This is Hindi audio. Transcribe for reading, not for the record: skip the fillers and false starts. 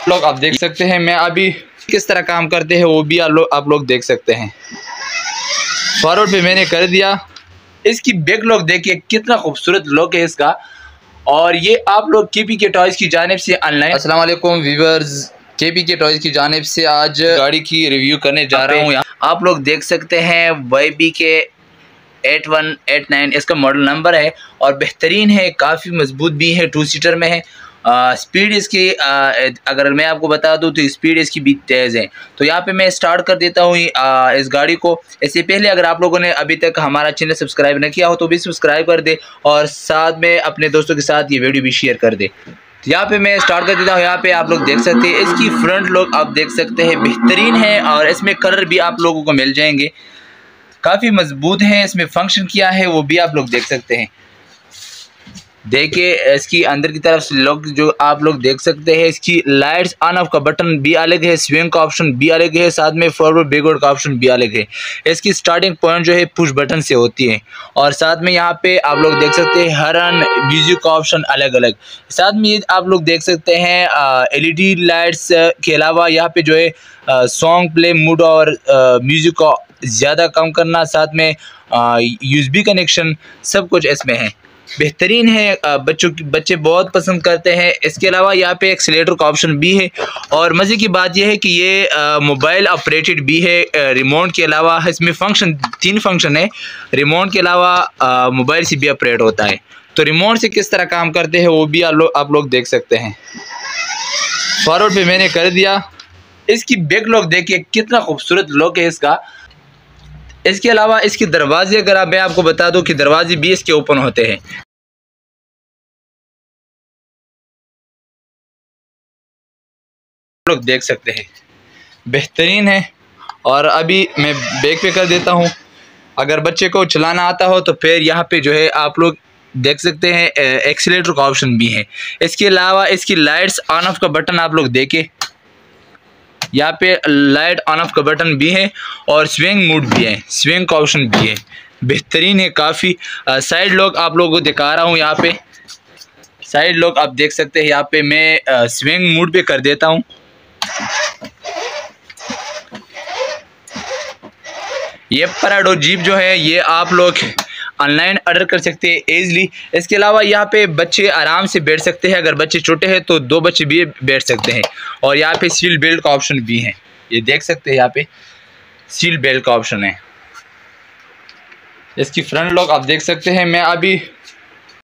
लोग आप देख सकते हैं, मैं अभी किस तरह काम करते हैं वो भी आप लोग देख सकते हैं। फॉरवर्ड पे मैंने कर दिया। इसकी बैक लुक देखिए कितना खूबसूरत लुक है इसका। और ये आप लोग केपी के टॉयज़ की जानिब से ऑनलाइन। अस्सलाम वालेकुम व्यूअर्स, केपी के टॉयज़ की जानिब से आज गाड़ी की रिव्यू करने जा रहा हूँ। आप लोग देख सकते हैं YB के 8189 इसका मॉडल नंबर है और बेहतरीन है, काफ़ी मजबूत भी है, 2 सीटर में है। स्पीड इसकी अगर मैं आपको बता दूं तो स्पीड इसकी भी तेज़ है। तो यहाँ पे मैं स्टार्ट कर देता हूँ इस गाड़ी को। इससे पहले अगर आप लोगों ने अभी तक हमारा चैनल सब्सक्राइब नहीं किया हो तो भी सब्सक्राइब कर दे और साथ में अपने दोस्तों के साथ ये वीडियो भी शेयर कर दे। यहाँ पे मैं स्टार्ट कर देता हूँ। यहाँ पे आप लोग देख सकते हैं इसकी फ्रंट लुक आप देख सकते हैं, बेहतरीन है और इसमें कलर भी आप लोगों को मिल जाएंगे, काफ़ी मजबूत है। इसमें फंक्शन किया है वो भी आप लोग देख सकते हैं। देखिए इसकी अंदर की तरफ से लुक जो आप लोग देख सकते हैं। इसकी लाइट्स ऑन ऑफ का बटन भी अलग है, स्विंग का ऑप्शन भी अलग है, साथ में फॉरवर्ड बैकवर्ड का ऑप्शन भी अलग है। इसकी स्टार्टिंग पॉइंट जो है पुश बटन से होती है और साथ में यहाँ पे आप लोग देख सकते हैं हॉर्न म्यूजिक का ऑप्शन अलग अलग। साथ में आप लोग देख सकते हैं LED लाइट्स के अलावा यहाँ पे जो है सॉन्ग प्ले मूड और म्यूजिक को ज़्यादा कम करना, साथ में USB कनेक्शन, सब कुछ इसमें है, बेहतरीन है। बच्चे बहुत पसंद करते हैं। इसके अलावा यहाँ पे एक्सीलेटर का ऑप्शन भी है और मज़े की बात यह है कि ये मोबाइल ऑपरेटेड भी है। रिमोट के अलावा इसमें 3 फंक्शन है। रिमोट के अलावा मोबाइल से भी ऑपरेट होता है। तो रिमोट से किस तरह काम करते हैं वो भी आप लोग देख सकते हैं। फॉरवर्ड पे मैंने कर दिया। इसकी बैक लुक देखिए कितना खूबसूरत लुक है इसका। इसके अलावा इसके दरवाजे अगर मैं आपको बता दूं कि दरवाजे भी इसके ओपन होते हैं। लोग देख सकते हैं, बेहतरीन है। और अभी मैं बैक पे कर देता हूं। अगर बच्चे को चलाना आता हो तो फिर यहाँ पे जो है आप लोग देख सकते हैं एक्सीलेटर का ऑप्शन भी है। इसके अलावा इसकी लाइट्स ऑन ऑफ का बटन आप लोग देखें, यहाँ पे लाइट ऑन ऑफ का बटन भी है और स्विंग मूड भी है, स्विंग का ऑप्शन भी है, बेहतरीन है काफ़ी। साइड लॉक आप लोगों को दिखा रहा हूँ। यहाँ पे साइड लॉक आप देख सकते हैं। यहाँ पे मैं स्विंग मूड पे कर देता हूँ। ये पराडो जीप जो है ये आप लोग ऑनलाइन ऑर्डर कर सकते हैं ईज़िली। इसके अलावा यहाँ पे बच्चे आराम से बैठ सकते हैं। अगर बच्चे छोटे हैं तो 2 बच्चे भी बैठ सकते हैं। और यहाँ पे सीट बेल्ट का ऑप्शन भी है, ये देख सकते हैं, यहाँ पे सीट बेल्ट का ऑप्शन है। इसकी फ्रंट लुक आप देख सकते हैं। मैं अभी